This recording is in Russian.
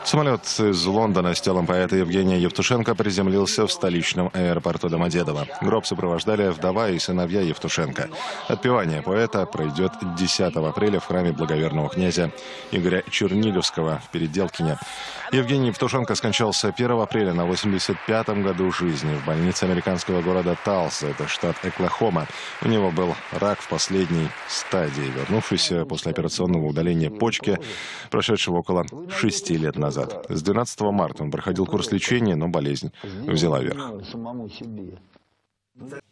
Самолет из Лондона с телом поэта Евгения Евтушенко приземлился в столичном аэропорту Домодедово. Гроб сопровождали вдова и сыновья Евтушенко. Отпевание поэта пройдет 10 апреля в храме благоверного князя Игоря Черниговского в Переделкине. Евгений Евтушенко скончался 1 апреля на 85-м году жизни в больнице американского города Талса, это штат Оклахома. У него был рак в последней стадии, вернувшийся после операционного удаления почки, прошедшего около 6 лет назад. С 12 марта он проходил курс лечения, но болезнь взяла верх.